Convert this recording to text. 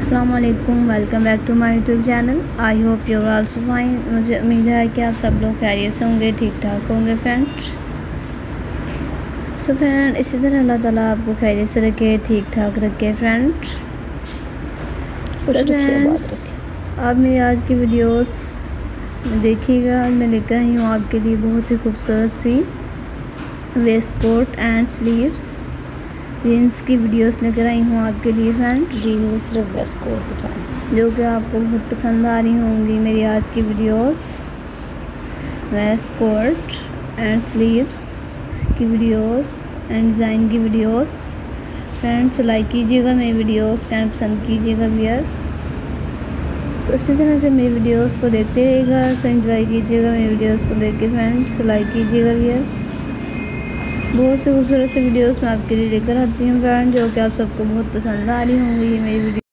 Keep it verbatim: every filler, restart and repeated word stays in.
अस्सलाम वालेकुम, welcome back to my YouTube channel. I hope you are also fine. मुझे उम्मीद है कि आप सब लोग खैरियत से होंगे, ठीक ठाक होंगे फ्रेंड्स। सो फ्रेंड, इसी तरह अल्लाह ताला आपको खैरियत से रखे, ठीक ठाक रखे फ्रेंड्स। फ्रेंड्स, आप मेरी आज की वीडियोस देखिएगा। मैं लेकर आई हूँ आपके लिए बहुत ही खूबसूरत सी waist coat and sleeves jeans की वीडियोस लेकर आई हूँ आपके लिए फ्रेंड्स। जी नहीं, सिर्फ वेस्ट कोट डिज़ाइन जो कि आपको बहुत पसंद आ रही होंगी मेरी आज की videos. Waist coat and sleeves की वीडियोस एंड डिज़ाइन की वीडियोस फ्रेंड्स, लाइक कीजिएगा मेरी वीडियोस एंड पसंद कीजिएगा व्यूअर्स। सो इसी तरह से मेरी वीडियोस को देखते रहिएगा। सो एंजॉय कीजिएगा मेरी वीडियोस को देख के फ्रेंड्स। सो लाइक कीजिएगा व्यूअर्स। बहुत से खूबसूरत से वीडियोस मैं आपके लिए लेकर आती हूँ फ्रेंड, जो कि आप सबको बहुत पसंद आ रही होंगी ये मेरी वीडियो।